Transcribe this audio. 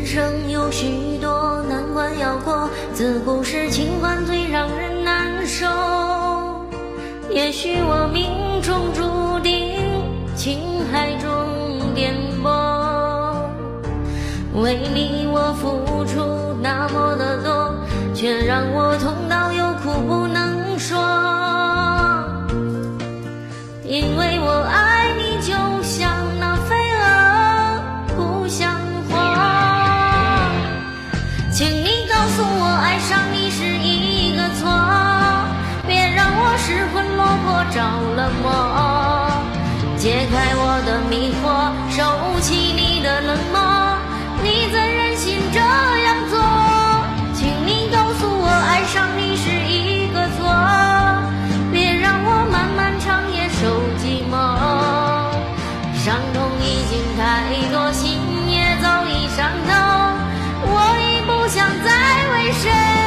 生有许多难关要过，自古是情关最让人难受。也许我命中注定情海中颠簸，为你我付出那么的多，却让我痛到有苦不能说。因为我爱你就像那飞蛾不像花，请你告诉我爱上你是一个错，别让我失魂落魄着了魔，解开我的迷惑，收起你的冷漠，你怎忍心这样做？请你告诉我爱上你是一个错，别让我漫漫长夜受寂寞，伤痛已经太多，心也早已伤透，我已不想再为谁